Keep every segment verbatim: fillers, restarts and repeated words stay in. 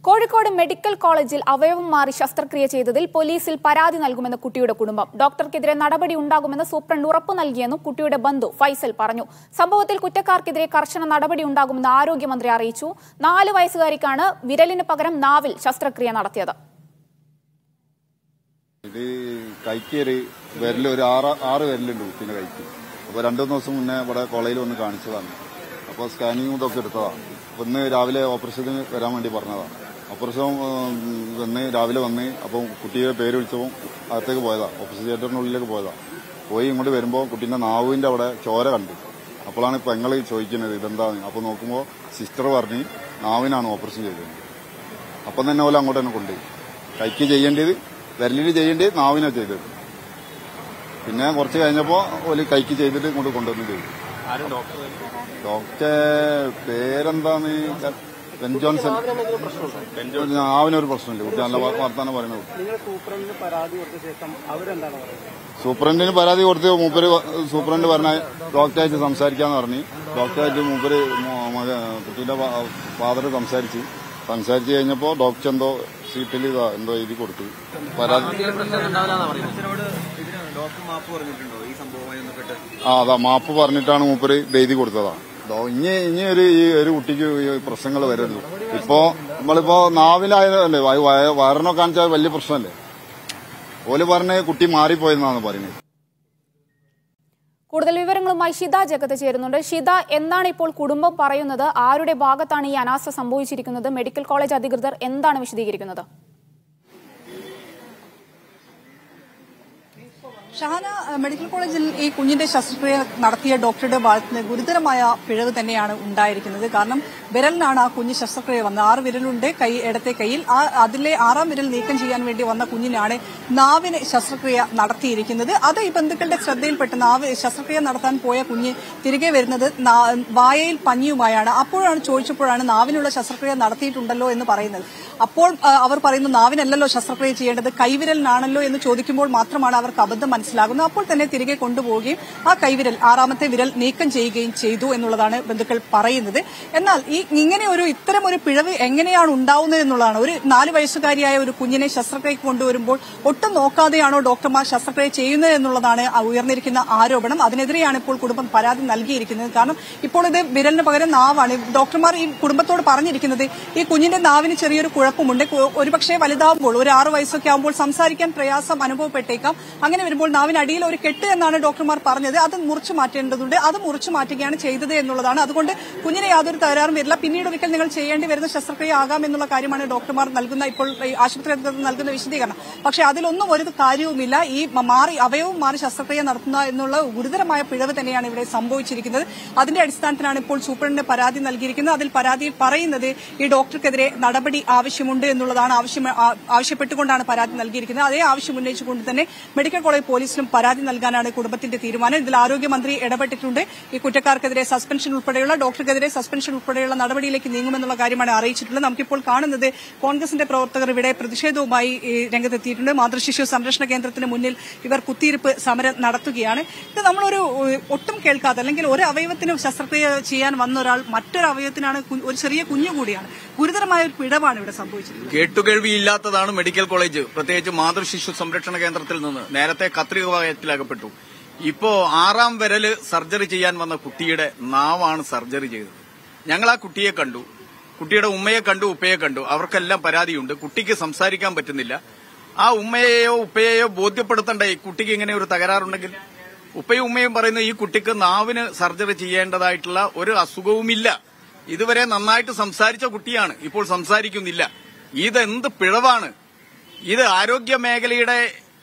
Kozhikode medical കോളേജിൽ അവയവം മാറി ശസ്ത്രക്രിയ ചെയ്തതിൽ പോലീസിൽ പരാതി നൽകുമെന്ന് കുട്ടിയുടെ കുടുംബം. ഡോക്ടർക്കെതിരെ നടപടി ഉണ്ടാകുമെന്ന് സൂപ്രണ്ട് ഉറപ്പു നൽകിയെന്നും കുട്ടിയുടെ ബന്ധു ഫൈസൽ പറഞ്ഞു. സംഭവത്തിൽ കുറ്റക്കാർക്കെതിരെ കർശന നടപടി ഉണ്ടാകുമെന്ന് ആരോഗ്യമന്ത്രി അറിയിച്ചു. നാല് വയസ്സുകാരിക്കാണ് വിരലിന് പകരം നാവിൽ ശസ്ത്രക്രിയ നടത്തിയത്. ഇത് കൈക്കൊരു വിരൽ ഒരു ആറ് ആറ് വിരലുണ്ട് കുട്ടീൻ്റെ കൈക്ക്. അപ്പോൾ രണ്ടു ദിവസം മുന്നേ ഇവിടെ കോളേജിൽ വന്ന് കാണിച്ചതാണ്. അപ്പോൾ സ്കാനിങ്ങും ഇതൊക്കെ എടുത്തതാണ്. അപ്പോൾ ഇന്ന് രാവിലെ ഓപ്പറേഷത്തിന് വരാൻ വേണ്ടി പറഞ്ഞതാണ്. ഓപ്പറേഷൻ വന്ന് രാവിലെ വന്ന് അപ്പം കുട്ടിയുടെ പേര് വിളിച്ചപ്പോൾ അകത്തേക്ക് പോയതാണ്. ഓപ്പറേഷൻ തിയേറ്ററിനുള്ളിലേക്ക് പോയതാണ്. പോയി ഇങ്ങോട്ട് വരുമ്പോൾ കുട്ടീൻ്റെ നാവിൻ്റെ അവിടെ ചോര കണ്ടു. അപ്പോഴാണ് ഇപ്പം ഞങ്ങൾ ചോദിക്കുന്നത് ഇതെന്താണ്. അപ്പോൾ നോക്കുമ്പോൾ സിസ്റ്റർ പറഞ്ഞ് നാവിനാണ് ഓപ്പറേഷൻ ചെയ്തത്. അപ്പം തന്നെ പോലെ അങ്ങോട്ട് തന്നെ കൊണ്ടുപോയി. കൈക്ക് ചെയ്യേണ്ടത് വിരലിൽ ചെയ്യേണ്ടത് നാവിനാണ് ചെയ്തത്. പിന്നെ കുറച്ച് കഴിഞ്ഞപ്പോൾ ഒരു കൈക്ക് ചെയ്തിട്ട് ഇങ്ങോട്ട് കൊണ്ടുവന്ന് ചെയ്തു. ഡോക്ടറെ പേരെന്താന്ന് ബെൻ ജോൺസൺ. നാവിനൊരു പ്രശ്നമില്ല. കുട്ടി നല്ല വർത്താനം പറയുന്നത്. സൂപ്രണ്ടിന് പരാതി കൊടുത്ത് മൂപ്പര് സൂപ്രണ്ട് പറഞ്ഞ ഡോക്ടറായിട്ട് സംസാരിക്കാന്ന് പറഞ്ഞ് ഡോക്ടറായിട്ട് മൂപ്പര് കുട്ടീന്റെ ഫാദർ സംസാരിച്ച് സംസാരിച്ച് കഴിഞ്ഞപ്പോൾ ഡോക്ടർ എന്തോ സീറ്റിൽ എന്തോ എഴുതി കൊടുത്തു. പരാതി ആ അതാ മാപ്പ് പറഞ്ഞിട്ടാണ് മൂപ്പര് എഴുതി കൊടുത്തതാണ്. ഇനി ഇനി ഒരു ഈ ഒരു കുട്ടിക്ക് പ്രശ്നങ്ങൾ വരുള്ളൂ. ഇപ്പോ നമ്മളിപ്പോ നാവിലായതല്ലേ വയറിനോ കാണിച്ചാൽ വലിയ പ്രശ്നമല്ലേ. ഓല് പറഞ്ഞ് കുട്ടി മാറിപ്പോയെന്നാണ് പറയുന്നത്. കൂടുതൽ വിവരങ്ങളുമായി ഷിത ജഗത്ത് ചേരുന്നുണ്ട്. ഷിത, എന്താണ് ഇപ്പോൾ കുടുംബം പറയുന്നത്? ആരുടെ ഭാഗത്താണ് ഈ അനാസ്ഥ സംഭവിച്ചിരിക്കുന്നത്? മെഡിക്കൽ കോളേജ് അധികൃതർ എന്താണ് വിശദീകരിക്കുന്നത്? ഷഹാന, മെഡിക്കൽ കോളേജിൽ ഈ കുഞ്ഞിന്റെ ശസ്ത്രക്രിയ നടത്തിയ ഡോക്ടറുടെ ഭാഗത്ത് ഗുരുതരമായ പിഴവ് തന്നെയാണ് ഉണ്ടായിരിക്കുന്നത്. കാരണം വിരലിനാണ് ആ കുഞ്ഞ് ശസ്ത്രക്രിയ വന്നത്. ആറ് വിരലുണ്ട് കൈ ഇടത്തെ കൈയിൽ. ആ അതിലെ ആറാം വിരൽ നീക്കം ചെയ്യാൻ വേണ്ടി വന്ന കുഞ്ഞിനാണ് നാവിന് ശസ്ത്രക്രിയ നടത്തിയിരിക്കുന്നത്. അത് ഈ ബന്ധുക്കളുടെ ശ്രദ്ധയിൽപ്പെട്ട് നാവ് ശസ്ത്രക്രിയ നടത്താൻ പോയ കുഞ്ഞ് തിരികെ വരുന്നത് വായയിൽ പഞ്ഞിയുമായാണ്. അപ്പോഴാണ് ചോദിച്ചപ്പോഴാണ് നാവിനുള്ള ശസ്ത്രക്രിയ നടത്തിയിട്ടുണ്ടല്ലോ എന്ന് പറയുന്നത്. അപ്പോൾ അവർ പറയുന്നു നാവിനല്ലല്ലോ ശസ്ത്രക്രിയ ചെയ്യേണ്ടത്, കൈവിരലിനാണല്ലോ എന്ന് ചോദിക്കുമ്പോൾ മാത്രമാണ് അവർക്ക് അബദ്ധം മനസ്സിലാകുന്നത്. അപ്പോൾ തന്നെ തിരികെ കൊണ്ടുപോവുകയും ആ കൈവിരൽ ആറാമത്തെ വിരൽ നീക്കം ചെയ്യുകയും ചെയ്തു എന്നുള്ളതാണ് ബന്ധുക്കൾ പറയുന്നത്. എന്നാൽ ഈ ഇങ്ങനെ ഒരു ഇത്തരം ഒരു പിഴവ് എങ്ങനെയാണ് ഉണ്ടാവുന്നത് എന്നുള്ളതാണ്. ഒരു നാല് വയസ്സുകാരിയായ ഒരു കുഞ്ഞിനെ ശസ്ത്രക്രിയക്ക് കൊണ്ടുവരുമ്പോൾ ഒട്ടും നോക്കാതെയാണോ ഡോക്ടർമാർ ശസ്ത്രക്രിയ ചെയ്യുന്നത് എന്നുള്ളതാണ് ഉയർന്നിരിക്കുന്ന ആരോപണം. അതിനെതിരെയാണ് ഇപ്പോൾ കുടുംബം പരാതി നൽകിയിരിക്കുന്നത്. കാരണം ഇപ്പോൾ ഇത് വിരലിന് പകരം നാവാണ്. ഡോക്ടർമാർ ഈ കുടുംബത്തോട് പറഞ്ഞിരിക്കുന്നത് ഈ കുഞ്ഞിന്റെ നാവിന് ചെറിയൊരു കുഴപ്പമുണ്ട്, ഒരുപക്ഷെ വലുതാവുമ്പോൾ ഒരു ആറ് വയസ്സൊക്കെ ആകുമ്പോൾ സംസാരിക്കാൻ പ്രയാസം അനുഭവപ്പെട്ടേക്കാം. അങ്ങനെ വരുമ്പോൾ നാവിനടിയിൽ ഒരു കെട്ട് എന്നാണ് ഡോക്ടർമാർ പറഞ്ഞത്. അത് മുറിച്ചു മാറ്റേണ്ടതുണ്ട്. അത് മുറിച്ചു മാറ്റുകയാണ് ചെയ്തത് എന്നുള്ളതാണ്. അതുകൊണ്ട് കുഞ്ഞിനെ യാതൊരു തകരാറും വരില്ല. പിന്നീട് ഒരിക്കൽ നിങ്ങൾ ചെയ്യേണ്ടി വരുന്ന ശസ്ത്രക്രിയ ആകാം എന്നുള്ള കാര്യമാണ് ഡോക്ടർമാർ നൽകുന്ന ഇപ്പോൾ ആശുപത്രി അധികൃതർ നൽകുന്ന വിശദീകരണം. പക്ഷേ അതിലൊന്നും ഒരു കാര്യവുമില്ല. ഈ മാറി അവയവും മാറി ശസ്ത്രക്രിയ നടത്തുന്ന എന്നുള്ള ഗുരുതരമായ പിഴവ് തന്നെയാണ് ഇവിടെ സംഭവിച്ചിരിക്കുന്നത്. അതിന്റെ അടിസ്ഥാനത്തിലാണ് ഇപ്പോൾ സൂപ്രണ്ടിന് പരാതി നൽകിയിരിക്കുന്നത്. അതിൽ പരാതിയിൽ പറയുന്നത് ഈ ഡോക്ടർക്കെതിരെ നടപടി ആവശ്യമുണ്ട് എന്നുള്ളതാണ്. ആവശ്യം ആവശ്യപ്പെട്ടുകൊണ്ടാണ് പരാതി നൽകിയിരിക്കുന്നത്. അതേ ആവശ്യം ഉന്നയിച്ചുകൊണ്ട് തന്നെ മെഡിക്കൽ കോളേജ് പോലീസിലും പരാതി നൽകാനാണ് കുടുംബത്തിന്റെ തീരുമാനം. ഇതിൽ ആരോഗ്യമന്ത്രി ഇടപെട്ടിട്ടുണ്ട്. ഈ കുറ്റക്കാർക്കെതിരെ സസ്പെൻഷൻ ഉൾപ്പെടെയുള്ള ഡോക്ടർക്കെതിരെ സസ്പെൻഷൻ ഉൾപ്പെടെയുള്ള നടപടിയിലേക്ക് നീങ്ങുമെന്നുള്ള കാര്യമാണ് അറിയിച്ചിട്ടുള്ളത്. നമുക്കിപ്പോൾ കാണുന്നത് കോൺഗ്രസിന്റെ പ്രവർത്തകർ ഇവിടെ പ്രതിഷേധവുമായി രംഗത്തെത്തിയിട്ടുണ്ട്. മാതൃശിശു സംരക്ഷണ കേന്ദ്രത്തിന് മുന്നിൽ ഇവർ കുത്തിയിരിപ്പ് സമരം നടത്തുകയാണ്. ഇത് നമ്മളൊരു ഒട്ടും കേൾക്കാത്ത അല്ലെങ്കിൽ ഒരു അവയവത്തിന് ശസ്ത്രക്രിയ ചെയ്യാൻ വന്ന ഒരാൾ മറ്റൊരു അവയവത്തിനാണ് ഒരു ചെറിയ കുഞ്ഞു കൂടിയാണ്. ഗുരുതരമായ ഒരു പിഴവാണ് ഇവിടെ സംഭവിച്ചിരിക്കുന്നത്. കേട്ടുകേൾവിയില്ലാത്തതാണ് മെഡിക്കൽ കോളേജ്, പ്രത്യേകിച്ച് മാതൃശിശു സംരക്ഷണ കേന്ദ്രത്തിൽ നിന്ന്. നേരത്തെ കത്രിക വകയത്തിലകപ്പെട്ടു. ഇപ്പോ ആറാം വിരല് സർജറി ചെയ്യാൻ വന്ന കുട്ടിയുടെ നാവാണ് സർജറി ചെയ്തത്. ഞങ്ങൾ ആ കുട്ടിയെ കണ്ടു, കുട്ടിയുടെ ഉമ്മയെ കണ്ടു, ഉപ്പയെ കണ്ടു. അവർക്കെല്ലാം പരാതിയുണ്ട്. കുട്ടിക്ക് സംസാരിക്കാൻ പറ്റുന്നില്ല. ആ ഉമ്മയെയോ ഉപ്പയെയോ ബോധ്യപ്പെടുത്തണ്ടേ ഈ കുട്ടിക്ക് ഇങ്ങനെ ഒരു തകരാറുണ്ടെങ്കിൽ? ഉപ്പയും ഉമ്മയും പറയുന്നു ഈ കുട്ടിക്ക് നാവിന് സർജറി ചെയ്യേണ്ടതായിട്ടുള്ള ഒരു അസുഖവുമില്ല. ഇതുവരെ നന്നായിട്ട് സംസാരിച്ച കുട്ടിയാണ്, ഇപ്പോൾ സംസാരിക്കുന്നില്ല. ഇതെന്ത് പിഴവാണ് ഇത്? ആരോഗ്യ മേഖലയുടെ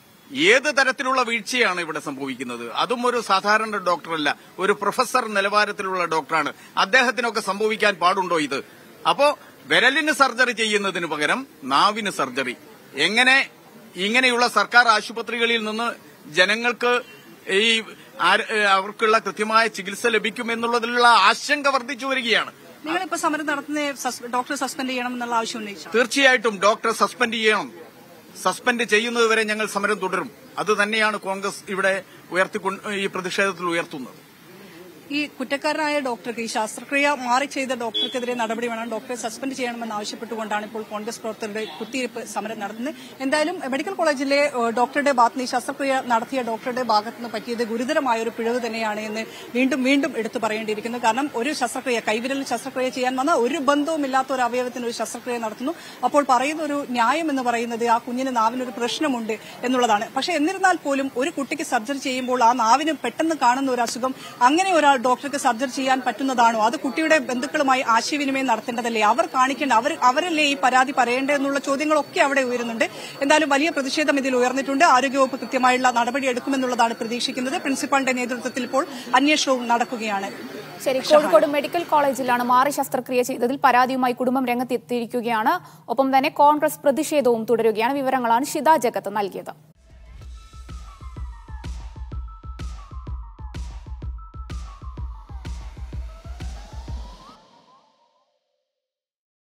ഏത് തരത്തിലുള്ള വീഴ്ചയാണ് ഇവിടെ സംഭവിക്കുന്നത്? അതും ഒരു സാധാരണ ഡോക്ടറല്ല, ഒരു പ്രൊഫസർ നിലവാരത്തിലുള്ള ഡോക്ടറാണ്. അദ്ദേഹത്തിനൊക്കെ സംഭവിക്കാൻ പാടുണ്ടോ ഇത്? അപ്പോ വിരലിന് സർജറി ചെയ്യുന്നതിന് പകരം നാവിന് സർജറി എങ്ങനെ ഇങ്ങനെയുള്ള സർക്കാർ ആശുപത്രികളിൽ നിന്ന് ജനങ്ങൾക്ക് ഈ അവർക്കുള്ള കൃത്യമായ ചികിത്സ ലഭിക്കുമെന്നുള്ളതിലുള്ള ആശങ്ക വർദ്ധിച്ചു വരികയാണ്. നിങ്ങളിപ്പോ സമരം നടത്തുന്ന ഡോക്ടറെ സസ്പെൻഡ് ചെയ്യണമെന്നുള്ള ആവശ്യം ഉന്നയിച്ചു. തീർച്ചയായിട്ടും ഡോക്ടറെ സസ്പെൻഡ് ചെയ്യണം. സസ്പെൻഡ് ചെയ്യുന്നതുവരെ ഞങ്ങൾ സമരം തുടരും. അത് തന്നെയാണ് കോൺഗ്രസ് ഇവിടെ ഉയർത്തിക്കൊണ്ട് ഈ പ്രതിഷേധത്തിൽ ഉയർത്തുന്നത്. ഈ കുറ്റക്കാരനായ ഡോക്ടർക്ക് ഈ ശസ്ത്രക്രിയ മാറി ചെയ്ത ഡോക്ടർക്കെതിരെ നടപടി വേണം, ഡോക്ടറെ സസ്പെൻഡ് ചെയ്യണമെന്ന് ആവശ്യപ്പെട്ടുകൊണ്ടാണ് ഇപ്പോൾ കോൺഗ്രസ് പ്രവർത്തകരുടെ കുത്തിയിരിപ്പ് സമരം നടത്തുന്നത്. എന്തായാലും മെഡിക്കൽ കോളേജിലെ ഡോക്ടറുടെ ഭാഗത്ത് ഈ ശസ്ത്രക്രിയ നടത്തിയ ഡോക്ടറുടെ ഭാഗത്ത് നിന്ന് പറ്റിയത് ഗുരുതരമായ ഒരു പിഴവ് തന്നെയാണ് എന്ന് വീണ്ടും വീണ്ടും എടുത്തു പറയേണ്ടിയിരിക്കുന്നു. കാരണം ഒരു ശസ്ത്രക്രിയ കൈവിരൽ ശസ്ത്രക്രിയ ചെയ്യാൻ വന്ന ഒരു ബന്ധവുമില്ലാത്ത ഒരു അവയവത്തിന് ഒരു ശസ്ത്രക്രിയ നടത്തുന്നു. അപ്പോൾ പറയുന്ന ഒരു ന്യായം എന്ന് പറയുന്നത് ആ കുഞ്ഞിന് നാവിനൊരു പ്രശ്നമുണ്ട് എന്നുള്ളതാണ്. പക്ഷേ എന്നിരുന്നാൽ പോലും ഒരു കുട്ടിക്ക് സർജറി ചെയ്യുമ്പോൾ ആ നാവിന് പെട്ടെന്ന് കാണുന്ന ഒരു അസുഖം അങ്ങനെ ഒരാൾ ഡോക്ടർക്ക് സർജറി ചെയ്യാൻ പറ്റുന്നതാണോ? അത് കുട്ടിയുടെ ബന്ധുക്കളുമായി ആശയവിനിമയം നടത്തേണ്ടതല്ലേ? അവർ കാണിക്കേണ്ട അവർ അവരല്ലേ ഈ പരാതി പറയേണ്ടത് എന്നുള്ള ചോദ്യങ്ങളൊക്കെ അവിടെ ഉയരുന്നുണ്ട്. എന്തായാലും വലിയ പ്രതിഷേധം ഇതിൽ ഉയർന്നിട്ടുണ്ട്. ആരോഗ്യവകുപ്പ് കൃത്യമായുള്ള നടപടി എടുക്കുമെന്നുള്ളതാണ് പ്രതീക്ഷിക്കുന്നത്. പ്രിൻസിപ്പാളിന്റെ നേതൃത്വത്തിൽ ഇപ്പോൾ അന്വേഷണവും നടക്കുകയാണ്. ശരി, കോഴിക്കോട് മെഡിക്കൽ കോളേജിലാണ് മാറി ശസ്ത്രക്രിയ ചെയ്തതിൽ പരാതിയുമായി കുടുംബം രംഗത്തെത്തിയിരിക്കുകയാണ്. ഒപ്പം തന്നെ കോൺഗ്രസ് പ്രതിഷേധവും തുടരുകയാണ്. വിവരങ്ങളാണ് ഷിത ജഗത്ത് നൽകിയത്.